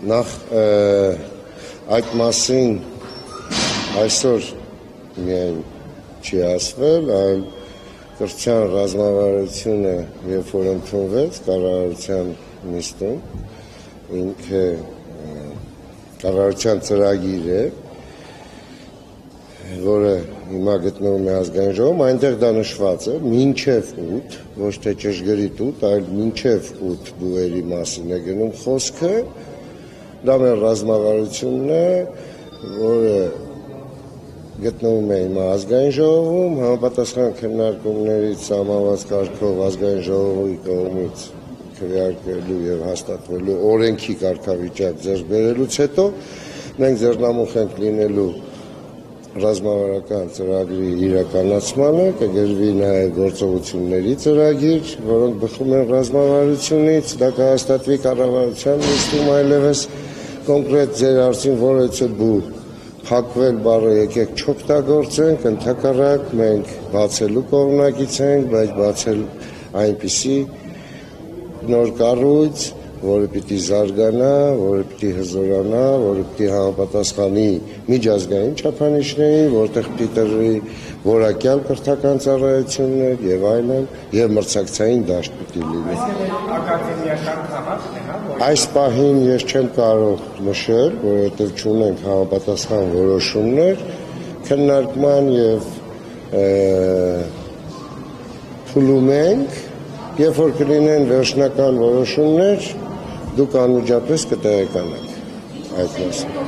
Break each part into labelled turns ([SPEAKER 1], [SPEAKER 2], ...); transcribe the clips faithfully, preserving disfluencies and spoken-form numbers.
[SPEAKER 1] նախ այդ մասին այսօր միայն չի ասվել, այլ կրթության ռազմավարությունը երբ որ ընդունվեց կառավարության նիստում, ինքը կառավարության ծրագիր է, որը հիմա գտնվում է ազգային ժողովում, այնտեղ դա նշված է մինչև ութ, ոչ թե ճշգրիտ ութ, այլ մինչև ութ բուհերի մասին է գնում խոսքը, դա մեր ռազմավարությունն է, որը գտնվում է հիմա ազգային ժողովում, համապատասխան քննարկումներից սահմանված կարգով ազգային ժողովի կողմից քվեարկվելու եւ հաստատվելու օրենքի կարգավիճակ ձեռք բերելուց հետո մենք ձեռնամուխ ենք լինելու ռազմավարական ծրագրի իրականացմանը, կգրվի նաև գործողությունների ծրագիր, որոնք բխում են ռազմավարությունից, դա կհաստատվի կառավարության նիստում այլևս կոնկրետ ձեր հարցին որևէ բու փակվել բառը եկեք չօգտագործենք, ընդհակառակ մենք բացելու կողմնակից ենք, բայց բացել այնպիսի նոր կառույց, որը պիտի զարգանա, որը պիտի հզորանա, որը պիտի համապատասխանի միջազգային չափանիշներին, որտեղ պիտի տրվի որակյալ կրթական ծառայություններ եւ այլն, եւ մրցակցային դաշտ պիտի լինի։ Այս պահին ես չեմ կարող նշել, որովհետեւ չունենք համապատասխան որոշումներ, քննարկման եւ փուլում ենք, երբ որ կլինեն վերջնական որոշումներ, դուք անմիջապես կտեղեկանաք այդ մասին։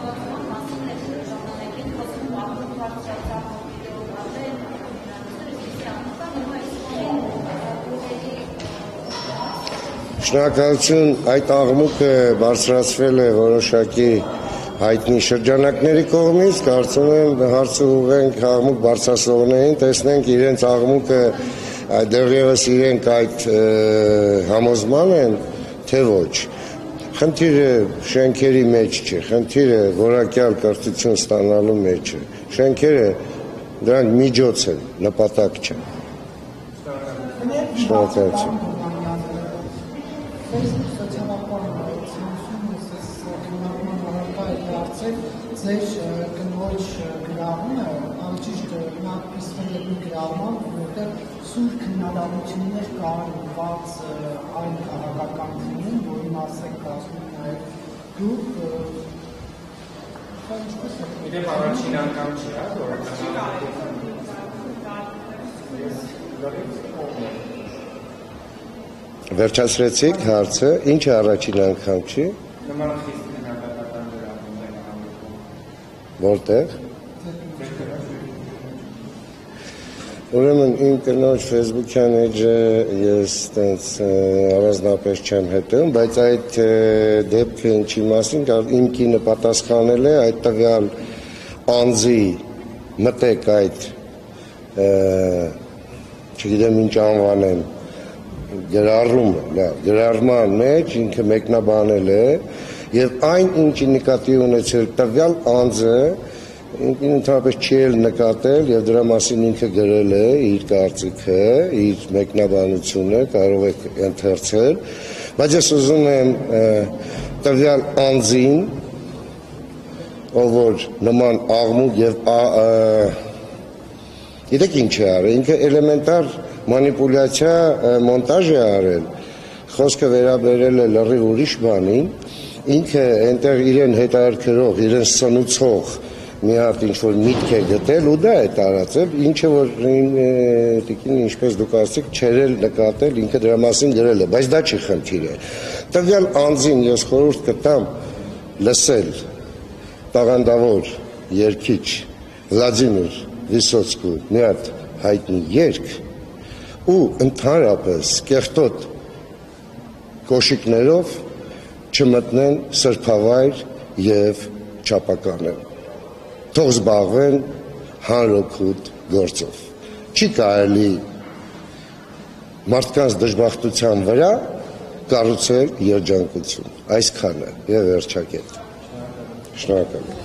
[SPEAKER 1] Շնորհակալություն, այդ աղմուկը բարձրացվել է որոշակի հայտնի շրջանակների կողմից, կարծում եմ հարցը ուղղենք աղմուկ բարձրացնողներին, տեսնենք իրենց աղմուկը դեռևս իրենք այդ համոզման են, թե ոչ։ Խնդիրը շենքերի մեջ չէ, խնդիրը որակյալ կրթություն ստանալու մեջ է։ Շենքերը դրանք միջոց են, նպատակ չեն։ Շնորհակալություն։
[SPEAKER 2] Ձեր կնոջ գրավումը, անճիշտ նա իսկել է մի գրավման, որտեղ սուր քննադատություններ կան ուղղված այն քաղաքականներին, որի մասը կազմում նաև դուք,
[SPEAKER 3] Իդեպ առաջին անգամ չի, որ
[SPEAKER 1] Վերջացրեցիք հարցը, ինչ առաջին անգամ չի։
[SPEAKER 3] նման խիստ քննադատական գրավում են
[SPEAKER 1] Որտեղ։ Ուրեմն իմ կնոջ Facebook-յան էջը ես տենց առանձնապես չեմ հետևում, բայց այդ դեպքը ինչի մասին, իմ կինը պատասխանել է այդ տվյալ անձի մտեք այդ չգիտեմ ինչ անվանեմ գրառումը, լավ, գրառման մեջ ինքը մեկնաբանել է եւ այն ինչի նկատի ունեցել տվյալ անձը ընդհանրապես չի էլ նկատել եւ դրա մասին ինքը գրել է իր կարծիքը, իր մեկնաբանությունը, կարող եք ընթերցել, բայց ես ուզում եմ տվյալ անձին, ով որ նման աղմուկ եւ գիտեք ինչ է արել, ինքը էլեմենտար մանիպուլյացիա մոնտաժ է արել, խոսքը վերաբերել է լրիվ ուրիշ բանին, ինքը այնտեղ իրեն հետաքրքրող, իրեն սնուցող մի հատ ինչ-որ միտք է գտել ու դա է տարածել, ինչը որ տիկին ինչպես դուք ասեք չեր էլ նկատել, ինքը դրա մասին գրել է, բայց դա չի խնդիրը։ Տվյալ անձին ես խորհուրդ կտամ լսել տաղանդավոր երգիչ Վլադիմիր Վիսոցկու մի հատ հայտնի երգ ու ընդհանրապես կեղտոտ կոշիկներով չմտնեն սրբավայր եւ չափականել։ Թող զբաղվեն հանրօգուտ գործով։ Չի կարելի մարդկանց դժբախտության վրա կառուցել երջանկություն։ Այսքանը եւ վերջակետ։ Շնորհակալ եմ։